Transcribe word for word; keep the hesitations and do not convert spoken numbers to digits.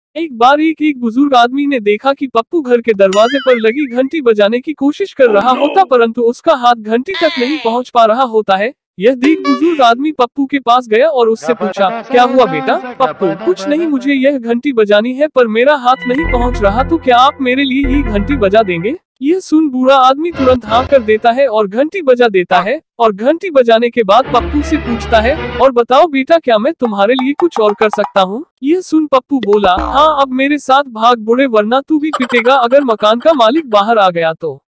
एक बार एक एक बुजुर्ग आदमी ने देखा कि पप्पू घर के दरवाजे पर लगी घंटी बजाने की कोशिश कर रहा होता, परंतु उसका हाथ घंटी तक नहीं पहुंच पा रहा होता है। यह देख बुजुर्ग आदमी पप्पू के पास गया और उससे पूछा, क्या हुआ बेटा? पप्पू, कुछ नहीं, मुझे यह घंटी बजानी है पर मेरा हाथ नहीं पहुंच रहा, तो क्या आप मेरे लिए ये घंटी बजा देंगे? यह सुन बूढ़ा आदमी तुरंत हाँ कर देता है और घंटी बजा देता है। और घंटी बजाने के बाद पप्पू से पूछता है, और बताओ बेटा, क्या मैं तुम्हारे लिए कुछ और कर सकता हूँ? यह सुन पप्पू बोला, हाँ, अब मेरे साथ भाग बूढ़े, वरना तू भी पिटेगा अगर मकान का मालिक बाहर आ गया तो।